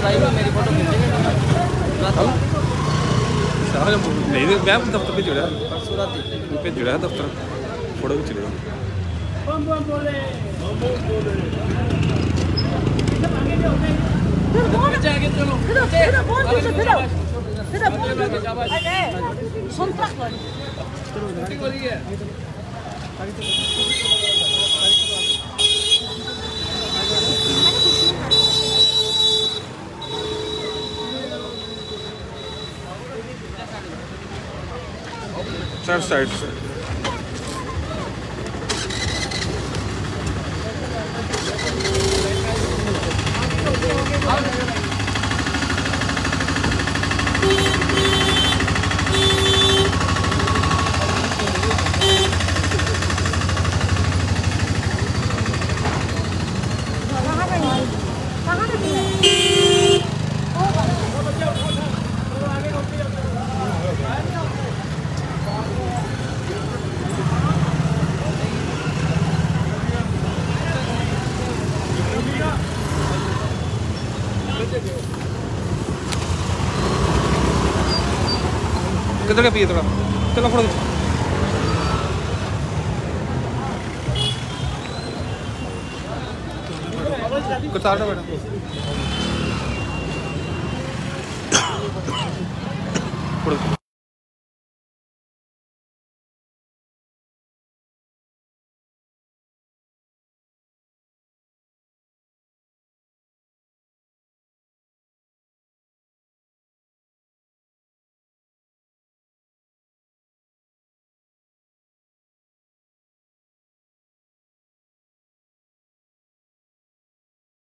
मेरी फोटो नहीं मैं दफ्तर पे जुड़ा परसों रात पे जुड़ा दफ्तर फोटो भी चलेगा चार साइड से किधर का पिए थोड़ा चलो फोटो करतार का बेटा फोटो